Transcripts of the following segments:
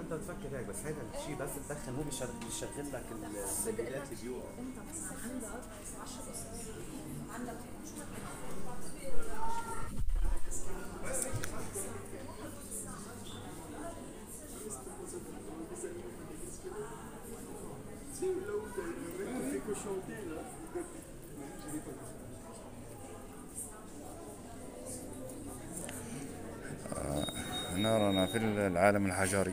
انت تفكر هيك، بس هيدا الشيء بس تدخن مو بيشغل لك بدي اقول السلبيات لك اللي شيء، جوا. انت مثلا عندك 10 قصص، عندك نرانا في العالم الحجري.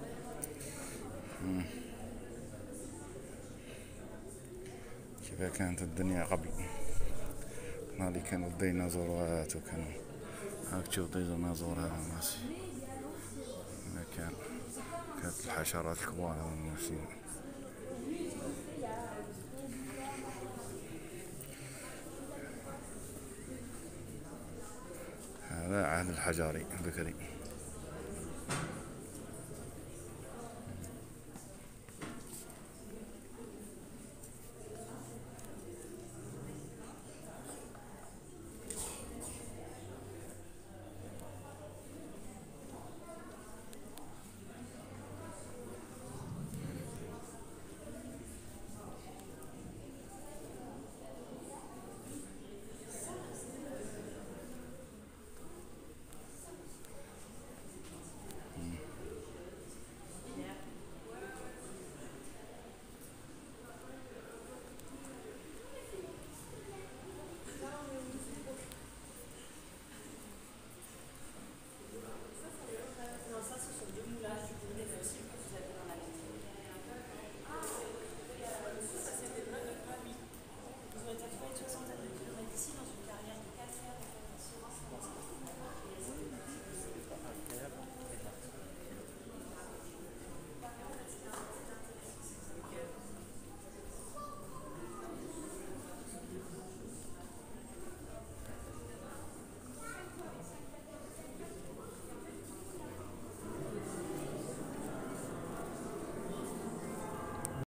كيف كانت الدنيا قبل. هذه كانوا الديناصورات وكانوا هاك تشوف ديناصور هذا ماشي. كانت الحشرات الكبار هذا ماشيين. هذا عهد الحجري بكري.